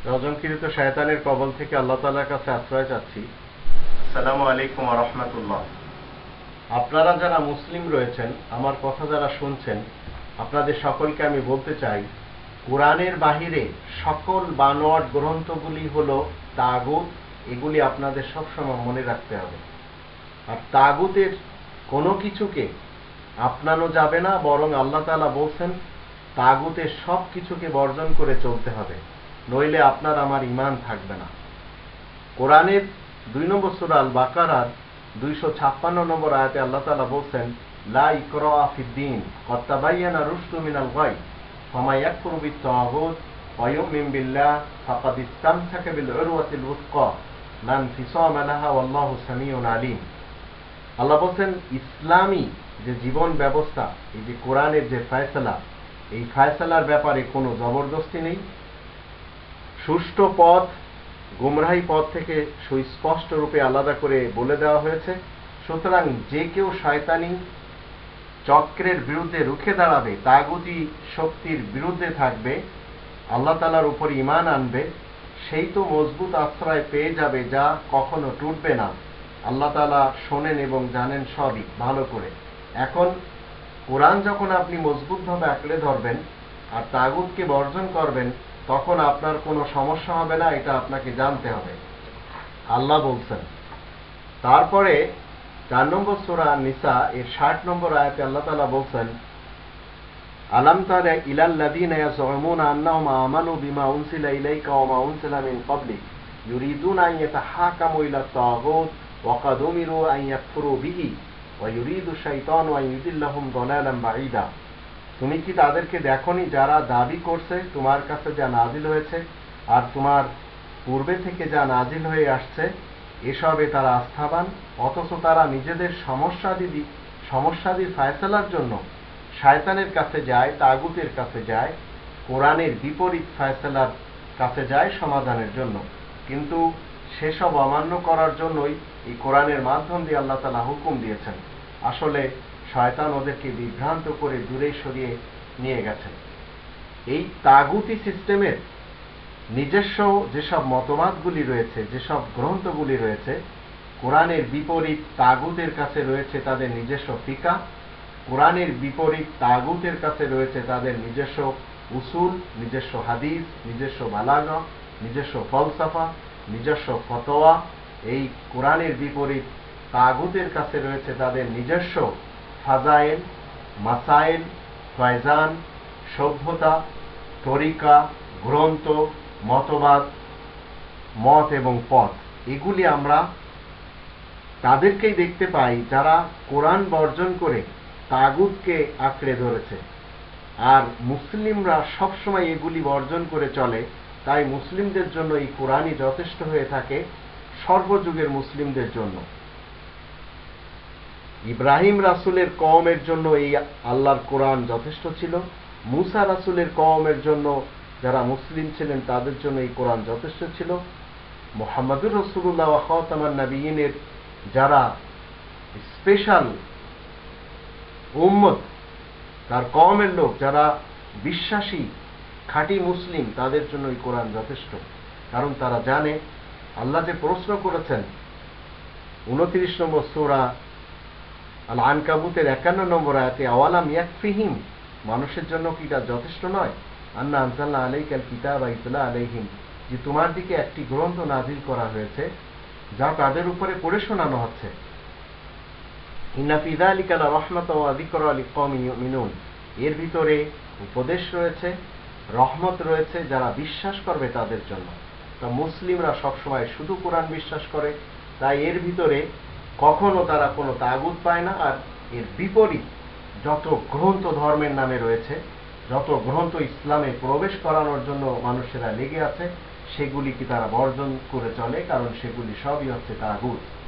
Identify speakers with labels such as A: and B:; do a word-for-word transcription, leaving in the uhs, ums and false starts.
A: রজমকৃত শয়তানের কবল থেকে আল্লাহ তাআলার কাছে আশ্রয় চাচ্ছি। আসসালামু আলাইকুম ওয়া রাহমাতুল্লাহ। আপনারা যারা মুসলিম রয়েছেন, আমার কথা যারা শুনছেন, আপনাদের সকলকে আমি বলতে চাই, কোরআনের বাহিরে সকল বানোয়াট গ্রন্থগুলি হলো তাগুত। এগুলি আপনাদের সবসময় মনে রাখতে হবে। আর তাগুতের কোনো কিছুকে আপনানো যাবে না, বরং আল্লাহ তাআলা বলছেন তাগুতের সব কিছুকে বর্জন করে চলতে হবে, নইলে আপনার আমার ঈমান থাকবে না। কোরআনের দুই নম্বর সূরা আল বাকারার দুইশো ছাপ্পান্ন নম্বর আয়াতে আল্লাহ তাআলা বলছেন, লা ইকরাহা ফিদ্দীন ক্বাদ তাবায়্যানা রুশদু মিনাল গায় ফামান ইয়াকফুর বিত-তাগুত ওয়া ইউমিন বিল্লাহ ফাকাদ ইসতামসাকা বিল উরওয়াতিল ওয়াসকা লা ইনফিসামা লাহা ওয়াল্লাহু সামিউন আলীম। আল্লাহ বলছেন, ইসলামী যে জীবন ব্যবস্থা, এই যে কোরআনের যে ফয়সালা, এই ফয়সালার ব্যাপারে কোনো জবরদস্তি নেই। সুষ্ঠু পথ গুমরাহী পথ থেকে সুস্পষ্ট রূপে আলাদা করে বলে দেওয়া হয়েছে। সুতরাং যে কেউ শয়তানি চক্রের বিরুদ্ধে রুখে দাঁড়াবে, তাগুতি শক্তির বিরুদ্ধে থাকবে, আল্লাহ তাআলার উপর ঈমান আনবে, সেই তো মজবুত আশ্রয় পেয়ে যাবে, যা কখনো টুটবে না। আল্লাহ তাআলা শোনেন এবং জানেন সবই ভালো করে। এখন কোরআন যখন আপনি মজবুতভাবে আঁকড়ে ধরবেন আর তাগুতকে বর্জন করবেন, তখন আপনার কোনো সমস্যা হবে না, এটা আপনাকে জানতে হবে। আল্লাহ বলছেন। তারপরে চার নম্বর সূরা নিসা এর ষাট নম্বর আয়াতে আল্লাহ তাআলা বলছেন, আলাম তারা ইলাল লাযীনা ইয়াযউমুনা আন্নাহুম আমানু বিমা উনসিলা ইলাইকা ওয়া মা উনসিলা মিন ক্বাবলিক ইউরিদুনা আন ইয়াতাহাকামু ইলাত তাগুত ওয়া ক্বাদ উমিরু আন ইয়াকফুরু বিহি ওয়া ইউরিদু শাইতানু আন ইউদিল্লাহুম দালালান বাঈদা। তুমি কি তাদেরকে দেখোনি যারা দাবি করছে তোমার কাছে যা নাজিল হয়েছে আর তোমার পূর্বে থেকে যা নাজিল হয়ে আসছে এসবে তারা আস্থাবান, অথচ তারা নিজেদের সমস্যাদি সমস্যাদির ফয়সালার জন্য শয়তানের কাছে যায়, তাগুতের কাছে যায়, কোরআনের বিপরীত ফয়সালার কাছে যায় সমাধানের জন্য। কিন্তু সেসব অমান্য করার জন্যই এই কোরআনের মাধ্যম দিয়ে আল্লাহ তাআলা হুকুম দিয়েছেন। আসলে শয়তান ওদেরকে বিভ্রান্ত করে দূরে সরিয়ে নিয়ে গেছেন। এই তাগুতি সিস্টেমের নিজস্ব যেসব মতবাদগুলি রয়েছে, যেসব গ্রন্থগুলি রয়েছে, কোরআনের বিপরীত তাগুতের কাছে রয়েছে তাদের নিজস্ব ফিকা, কোরআনের বিপরীত তাগুতের কাছে রয়েছে তাদের নিজস্ব উসুল, নিজস্ব হাদিস, নিজস্ব বালাগা, নিজস্ব ফলসফা, নিজস্ব ফতোয়া। এই কোরআনের বিপরীত তাগুতের কাছে রয়েছে তাদের নিজস্ব ফাজাইল, মাসাইল, ফয়জান, সভ্যতা, তরিকা, গ্রন্থ, মতবাদ, মত এবং পথ। এগুলি আমরা তাদেরকেই দেখতে পাই যারা কোরআন বর্জন করে তাগুতকে আঁকড়ে ধরেছে। আর মুসলিমরা সবসময় এগুলি বর্জন করে চলে, তাই মুসলিমদের জন্য এই কোরআনই যথেষ্ট হয়ে থাকে, সর্বযুগের মুসলিমদের জন্য। ইব্রাহিম রাসূলের কওমের জন্য এই আল্লাহর কোরআন যথেষ্ট ছিল, মুসা রাসূলের কওমের জন্য যারা মুসলিম ছিলেন তাদের জন্য এই কোরআন যথেষ্ট ছিল, মুহাম্মদুর রাসূলুল্লাহ ওয়া খাতামান নবিয়্যিনের যারা স্পেশাল উম্মত, তার কওমের লোক যারা বিশ্বাসী খাঁটি মুসলিম, তাদের জন্য এই কোরআন যথেষ্ট। কারণ তারা জানে আল্লাহ যে প্রশ্ন করেছেন উনত্রিশ নম্বর সূরা আল আনকাবুতের একান্ন নম্বর আয়াতে, আওয়ালাম ইয়াকফিহিম, মানুষের জন্য কি এটা যথেষ্ট নয়, আন্না আনজালনা আলাইকাল কিতাবা ইতলা আলাইহিম, যে তোমার দিকে একটি গ্রন্থ নাজিল করা হয়েছে যা তাদের উপরে পড়ে শোনানো হচ্ছে। ইন্না ফি যালিকা লারাহমাতাও ওয়া যিকরা লিকওমিন ইউমিনুন, এর ভিতরে উপদেশ রয়েছে, রহমত রয়েছে যারা বিশ্বাস করবে তাদের জন্য। তা মুসলিমরা সবসময় শুধু কোরআন বিশ্বাস করে, তাই এর ভিতরে কখনো তারা কোনো তাগুত পায় না। আর এর বিপরীত যত গ্রন্থ ধর্মের নামে রয়েছে, যত গ্রন্থ ইসলামে প্রবেশ করানোর জন্য মানুষেরা লেগে আছে, সেগুলি কি তারা বর্জন করে চলে, কারণ সেগুলি সবই হচ্ছে তাগুত।